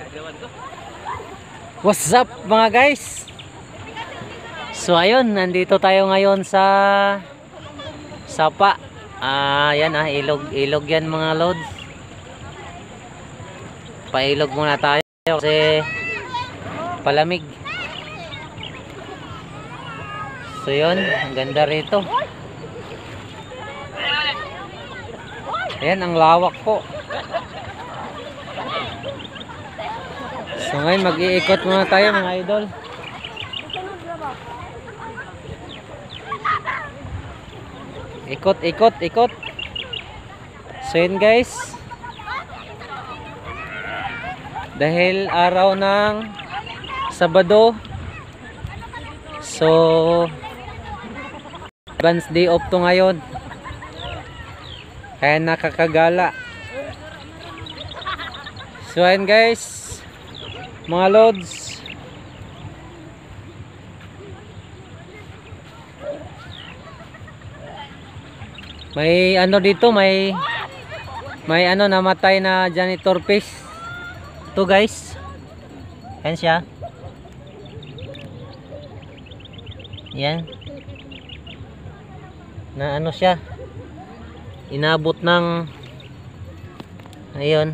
What's up mga guys? So ayun, nandito tayo ngayon sa Sapa. Yan ilog yan mga lods. Pailog muna tayo kasi palamig. So yun, ang ganda rito. Ayan, ang lawak po. So ngayon mag-iikot muna tayo mga idol. Ikot. So yun guys, dahil araw ng Sabado, so advance day off to ngayon, kaya nakakagala. So yun guys, mga lods, may ano dito, may ano namatay na janitor fish. Ito guys, yan siya. Yan, na ano siya, inabot ng ayun.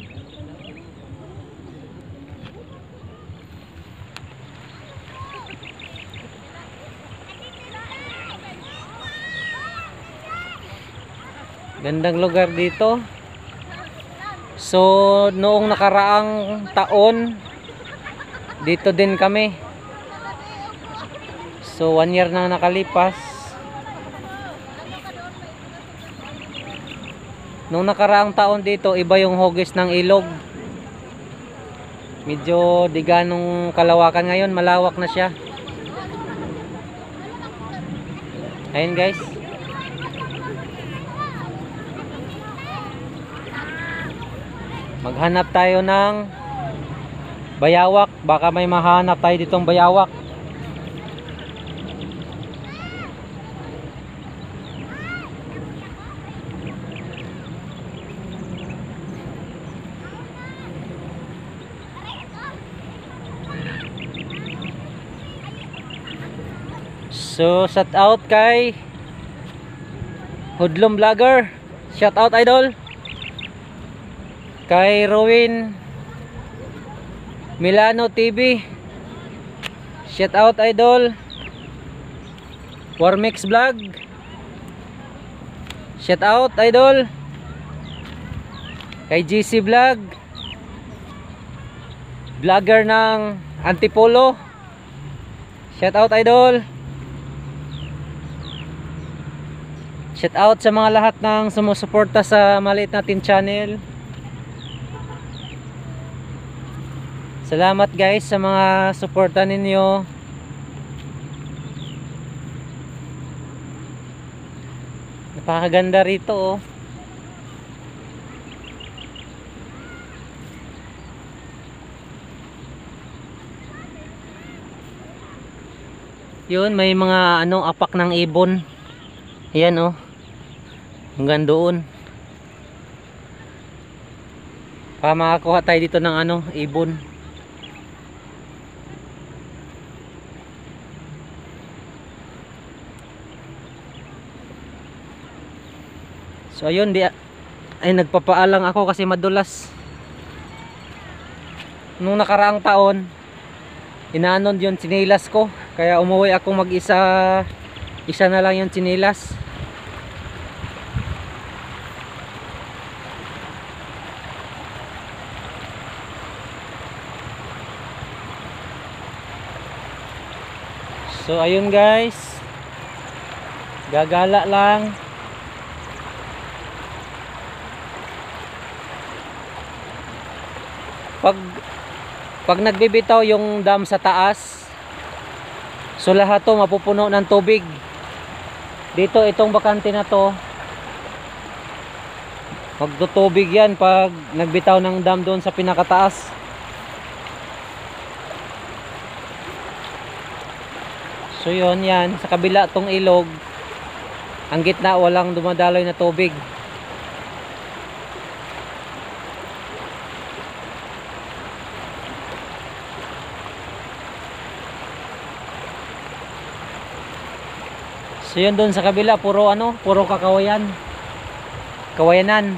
Gandang lugar dito. So noong nakaraang taon dito din kami. So 1 year na nakalipas. Noong nakaraang taon dito, iba yung hugis ng ilog. Medyo di ganong kalawakan, ngayon malawak na siya. Ayun guys. Maghanap tayo ng bayawak. Baka may mahanap tayo ditong bayawak. So shout out kay Hudlom Vlogger. Shout out idol. Kay Rowin Milano TV, shout out idol. Warmix Vlog, shout out idol. Kay GC Vlog, vlogger ng Antipolo, shout out idol. Shout out sa mga lahat ng sumusuporta sa maliit natin channel. Salamat guys sa mga suporta ninyo. Napakaganda rito oh. Yun, may mga ano, apak ng ibon. Ayan oh, hanggang doon. Para makakuha tayo dito ng ano, ibon. So ayun, ay nagpapaalang ako kasi madulas. Nung nakaraang taon, inaanon yung tsinelas ko, kaya umuwi ako mag-isa. Isa na lang yung tsinelas. So ayun guys, gagala lang. Pag nagbibitaw yung dam sa taas, so lahat to mapupuno ng tubig. Dito itong bakante na to, magtutubig yan pag nagbitaw ng dam doon sa pinakataas. So yun, yan sa kabila tong ilog, ang gitna walang dumadaloy na tubig. So yun doon sa kabila, puro ano, puro kakawayan. Kawayanan.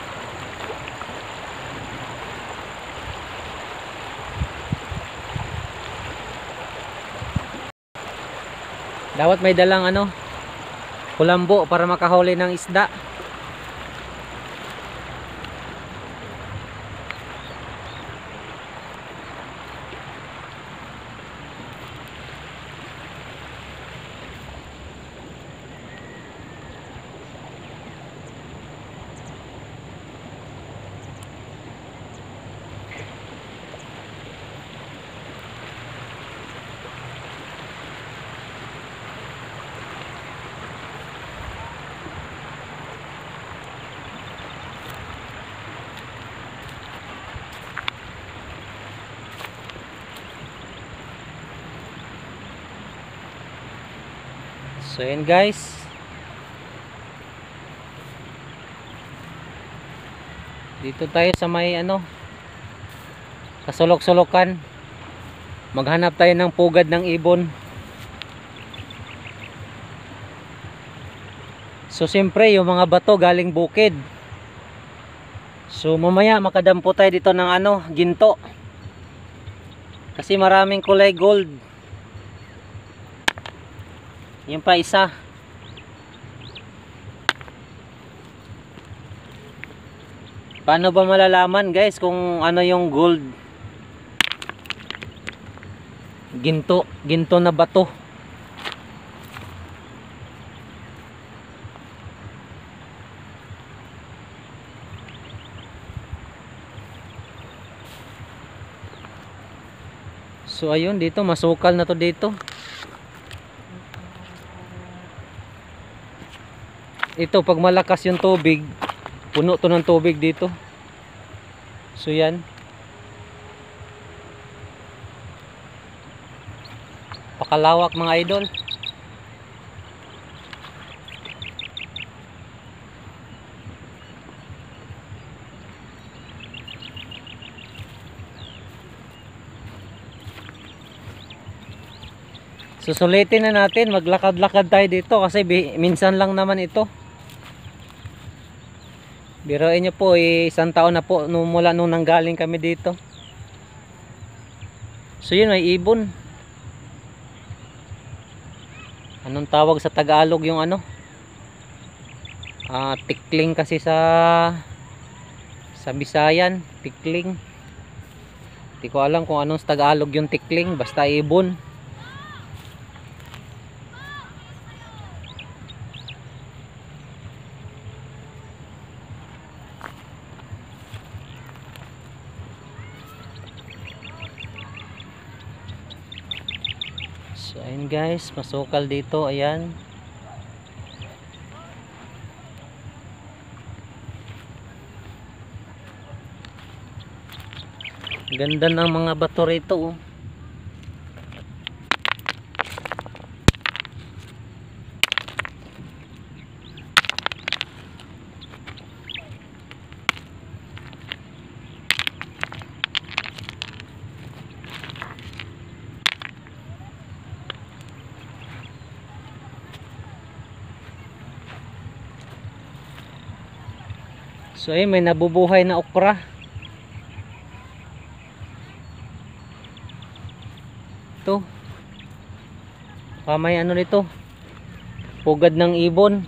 Dapat may dalang ano, kulambo para makahuli ng isda. So yun guys, dito tayo sa may ano, kasulok-sulokan. Maghanap tayo ng pugad ng ibon. So siyempre yung mga bato galing bukid. So mamaya makadampo tayo dito ng ano, ginto. Kasi maraming kulay gold. Yung pa isa. Paano ba malalaman guys kung ano yung gold? Ginto na bato. So ayun, dito masukal na to dito. Ito pag malakas yung tubig, puno to ng tubig dito. So yan. Pakalawak mga idol. Susulitin na natin, maglakad-lakad tayo dito kasi minsan lang naman ito. Biruin nyo po, isang taon na po mula nung nanggaling kami dito. So yun, may ibon. Anong tawag sa Tagalog yung ano? Tikling kasi sa Bisayan, tikling. Hindi ko alam kung anong sa Tagalog yung tikling, basta ibon. So ayun guys, masukal dito, ayan. Ganda ng mga bato rito oh. So ayun, may nabubuhay na okra. Ito. May ano nito, pugad ng ibon.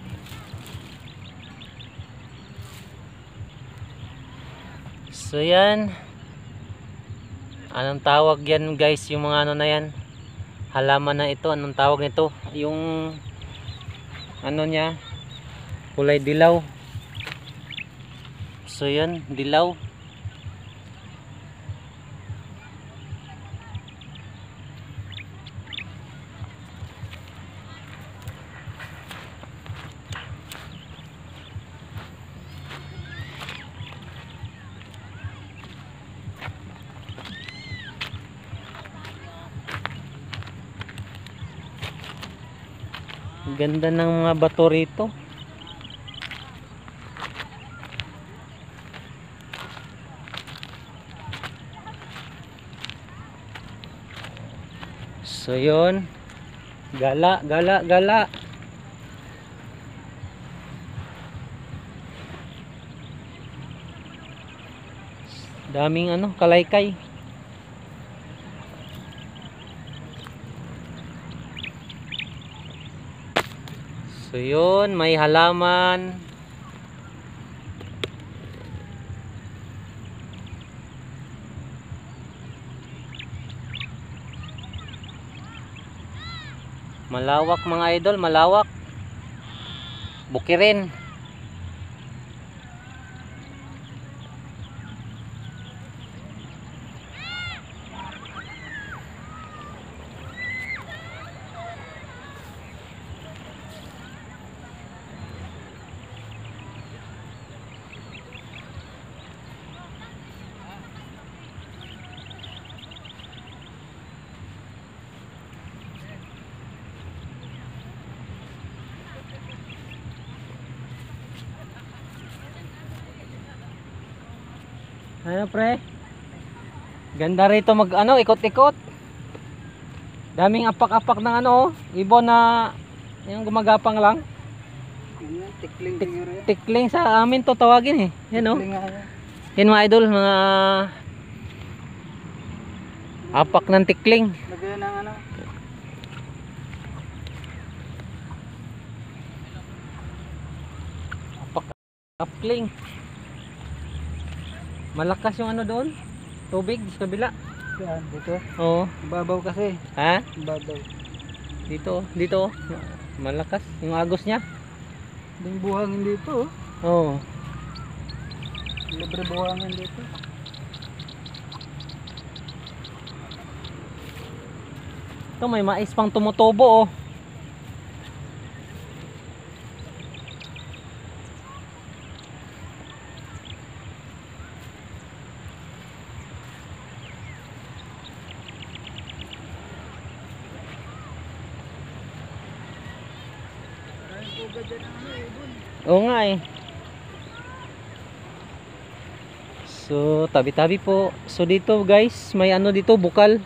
So yan. Anong tawag yan guys, yung mga ano na yan, halaman na ito, anong tawag nito? Yung ano niya, kulay dilaw. So yan, dilaw. Ganda ng mga bato rito. So yun, gala. Daming ano, kalaykay. So yun, may halaman. Malawak mga idol, malawak. Bukirin. Ano pre? Ganda rito mag ano, ikot-ikot. Daming apak-apak ng ano, ibon na yung gumagapang lang. Tikling Tikling sa amin to tawagin eh. Yan oh. Yan mga idol, mga apak ng tikling. Lagyan ng ano. Apak tikling. Malakas yung ano doon. Tubig sa kabila. Yan, dito. Oo. Babaw kasi. Ha? Babaw. Dito. Malakas yung agos niya. Yung buhangin dito. Oo. Libre buhangin dito. Ito may mais pang tumutubo oh. Oo nga eh. So tabi-tabi po. So dito guys, may ano dito, bukal.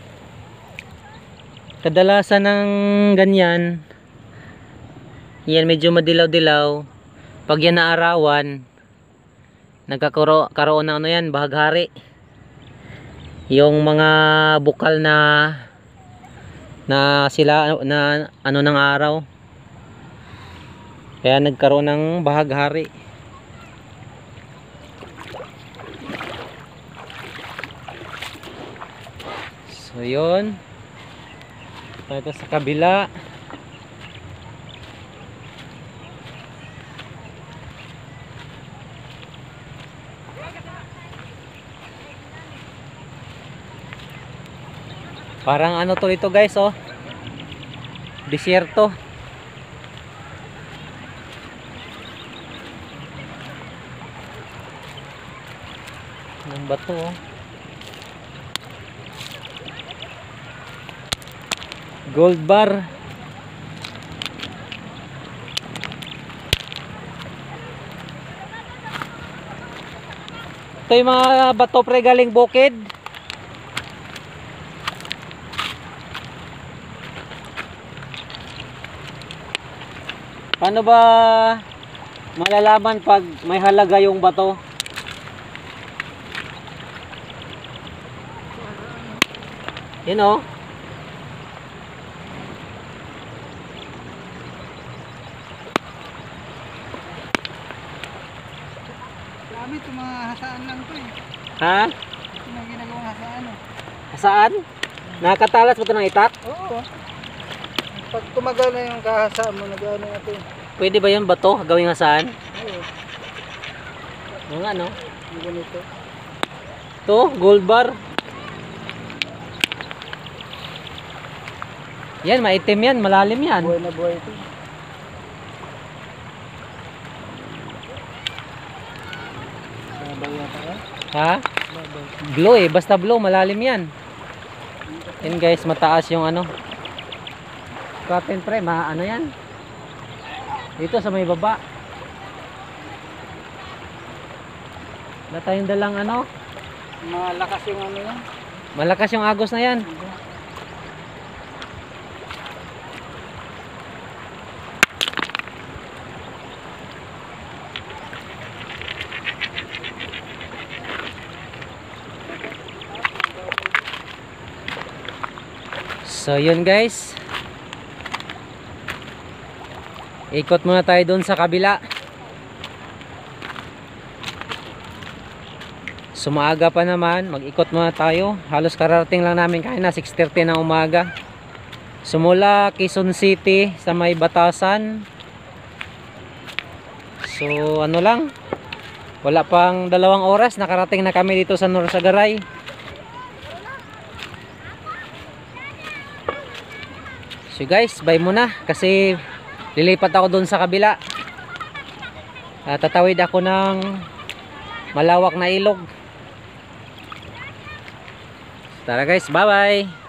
Kadalasan ng ganyan, yan medyo madilaw-dilaw. Pag yan naarawan, nagkakaroon ng ano yan, bahaghari. Yung mga bukal na sila na ano ng araw. Kaya nagkaroon ng bahaghari. So yun. Ito sa kabila. Parang ano to dito guys oh. Disyerto. Ng bato oh. Gold bar. Ito yung mga bato pre galing bukid. Paano ba malalaman pag may halaga yung bato? Yan oh. Dami itong mga hasaan lang to eh. Ha? Ito mga ginagawang hasaan eh. Saan? Nakakatalas ba ito ng itak? Oo. Pag tumagal na yung kahasaan mo, nag-ano natin. Pwede ba yun bato gawing hasaan? Oo. Oo nga no? Yung ganito. Ito, gold bar. Yan, maitim yan, malalim yan. Buhay na buhay ito. Babaw yata yan. Ha? Babaw. Blow eh, basta blow, malalim yan. Yan guys, mataas yung ano. Cotton pre, ano yan? Dito sa may baba. Wala tayong dalang ano. Malakas yung ano yan. Malakas yung agos na yan. So yun guys, ikot muna tayo doon sa kabila. Sumaaga pa naman, mag-ikot muna tayo. Halos kararating lang namin kanina 6:30 ng umaga. Sumula Quezon City sa may Batasan. So ano lang, wala pang 2 oras nakarating na kami dito sa Norsagaray. So guys, bye muna kasi lilipat ako doon sa kabila. Tatawid ako ng malawak na ilog. Tara guys, bye bye.